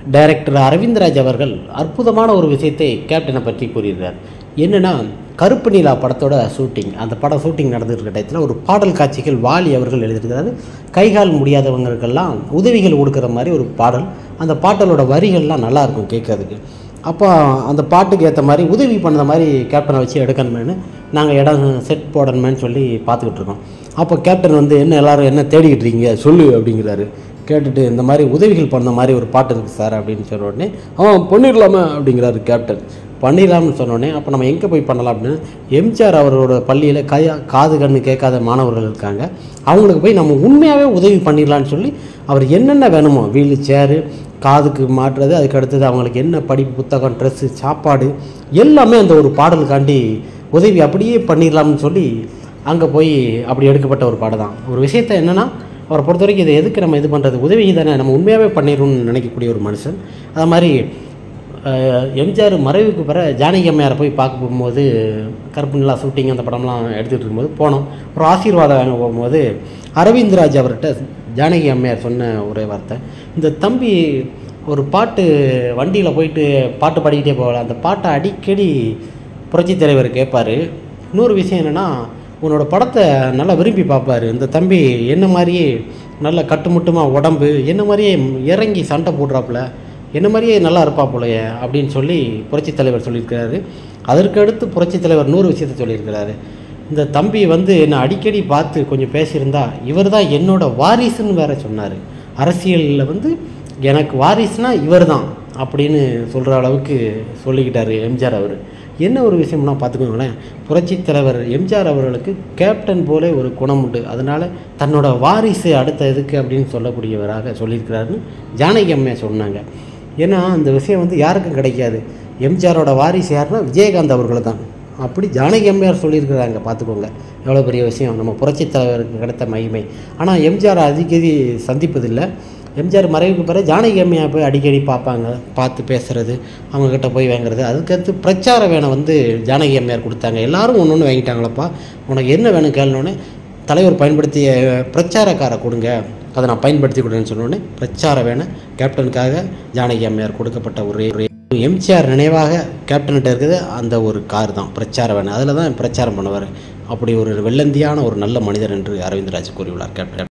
Director Aravindraj அவர்கள் அற்புதமான ஒரு விஷயத்தை கேப்டனை பற்றி கூறியிருக்கார். என்னென்னா, கருப்பு நிலா படத்தோட ஷூட்டிங், அந்த படம் ஷூட்டிங் நடந்துட்டு இருக்க டயத்தில் ஒரு பாடல் காட்சிகள் வாலி அவர்கள் எழுதியிருக்கிறாரு. கைகால் முடியாதவங்களுக்கெல்லாம் உதவிகள் கொடுக்குற மாதிரி ஒரு பாடல். அந்த பாட்டலோட வரிகள்லாம் நல்லாயிருக்கும் கேட்கறதுக்கு. அப்போ அந்த பாட்டுக்கு ஏற்ற மாதிரி உதவி பண்ணுற மாதிரி கேப்டனை வச்சு எடுக்கணுமேனு நாங்கள் இடம் செட் போடணுமேனு சொல்லி பார்த்துக்கிட்டு இருக்கோம். அப்போ கேப்டன் வந்து என்ன எல்லோரும் என்ன தேடிக்கிட்டு இருக்கீங்க சொல்லு அப்படிங்கிறாரு. கேட்டுட்டு இந்த மாதிரி உதவிகள் பண்ண மாதிரி ஒரு பாட்டு இருக்குது சார் அப்படின்னு சொன்ன உடனே பண்ணிடலாமா அப்படிங்கிறாரு கேப்டன். பண்ணிடலாம்னு சொன்னோடனே அப்போ நம்ம எங்கே போய் பண்ணலாம் அப்படின்னு எம்ஜிஆர் அவரோட பள்ளியில் காது கண்ணு கேட்காத மாணவர்கள் இருக்காங்க, அவங்களுக்கு போய் நம்ம உண்மையாகவே உதவி பண்ணிடலான்னு சொல்லி அவர் என்னென்ன வேணுமோ வீல் சேரு, காதுக்கு மாட்டுறது, அதுக்கு அடுத்தது அவங்களுக்கு என்ன படிப்பு புத்தகம், ட்ரெஸ்ஸு, சாப்பாடு எல்லாமே அந்த ஒரு பாடலுக்காண்டி உதவி அப்படியே பண்ணிடலாம்னு சொல்லி அங்கே போய் அப்படி எடுக்கப்பட்ட ஒரு பாடம் தான். ஒரு விஷயத்த என்னென்னா, அவரை பொறுத்த வரைக்கும் இதை எதுக்கு நம்ம இது பண்ணுறது, உதவி தானே, நம்ம உண்மையாகவே பண்ணிடணும்னு நினைக்கக்கூடிய ஒரு மனுஷன். அது மாதிரி எம்ஜிஆர் மறைவுக்கு பிறகு ஜானகி அம்மையாரை போய் பார்க்க போகும்போது, கருப்பு நிலா ஷூட்டிங் அந்த படம்லாம் எடுத்துகிட்டு இருக்கும்போது போனோம். ஒரு ஆசீர்வாதம் வாங்க போகும்போது அரவிந்த்ராஜ் அவர்கிட்ட ஜானகி அம்மையார் சொன்ன ஒரே வார்த்தை, இந்த தம்பி ஒரு பாட்டு வண்டியில் போயிட்டு பாட்டு பாடிக்கிட்டே போகல, அந்த பாட்டை அடிக்கடி புரட்சித் தலைவர் கேட்பார். இன்னொரு விஷயம் என்னென்னா, உன்னோட படத்தை நல்லா விரும்பி பார்ப்பார். இந்த தம்பி என்ன மாதிரியே நல்ல கட்டுமுட்டுமாக உடம்பு, என்ன மாதிரியே இறங்கி சண்டை போடுறாப்புல, என்ன மாதிரியே நல்லா இருப்பா போலையே அப்படின்னு சொல்லி புரட்சித் தலைவர் சொல்லியிருக்கிறாரு. அதற்கு அடுத்து புரட்சித் தலைவர் இன்னொரு விஷயத்த சொல்லியிருக்கிறாரு, இந்த தம்பி வந்து என்னை அடிக்கடி பார்த்து கொஞ்சம் பேசியிருந்தா இவர் தான் என்னோட வாரிசுன்னு வேற சொன்னார். அரசியலில் வந்து எனக்கு வாரிசுனா இவர் தான் அப்படின்னு சொல்கிற அளவுக்கு சொல்லிக்கிட்டார் எம்ஜிஆர் அவர். என்ன ஒரு விஷயம்னா பார்த்துக்கோங்களேன், புரட்சித் தலைவர் எம்ஜிஆர் அவர்களுக்கு கேப்டன் போலே ஒரு குணம் உண்டு. அதனால் தன்னோட வாரிசு அடுத்த இதுக்கு அப்படின்னு சொல்லக்கூடியவராக சொல்லியிருக்கிறாருன்னு ஜானகி அம்மையா சொன்னாங்க. ஏன்னா அந்த விஷயம் வந்து யாருக்கும் கிடைக்காது. எம்ஜிஆரோட வாரிசு யாருன்னா விஜயகாந்த் அவர்கள் தான். அப்படி ஜானகி அம்மையார் சொல்லியிருக்கிறாங்க. பார்த்துக்கோங்க எவ்வளோ பெரிய விஷயம், நம்ம புரட்சித் தலைவருக்கு கிடைத்த மகிமை. ஆனால் எம்ஜிஆர் அடிக்கடி சந்திப்பதில்லை. எம்ஜிஆர் மறைவுக்கு பிறகு ஜானகி அம்மையார் போய் அடிக்கடி பார்ப்பாங்க, பார்த்து பேசுகிறது, அவங்கக்கிட்ட போய் வாங்குறது. அதுக்கடுத்து பிரச்சார வேனை வந்து ஜானகி அம்மையார் கொடுத்தாங்க. எல்லோரும் ஒன்று ஒன்று வாங்கிட்டாங்களப்பா, உனக்கு என்ன வேணும் கேளுனோடனே தலைவர் பயன்படுத்திய பிரச்சாரக்காரை கொடுங்க, அதை நான் பயன்படுத்தி கொடுன்னு சொன்னோடனே பிரச்சார வேனை கேப்டனுக்காக ஜானகி அம்மையார் கொடுக்கப்பட்ட ஒரு எம்ஜிஆர் நினைவாக கேப்டன்கிட்ட இருக்குது அந்த ஒரு கார் தான் பிரச்சார வேனை. அதில் தான் பிரச்சாரம் பண்ணுவார். அப்படி ஒரு வெள்ளந்தியான ஒரு நல்ல மனிதர் என்று அரவிந்த்ராஜ் கூறியுள்ளார் கேப்டன்.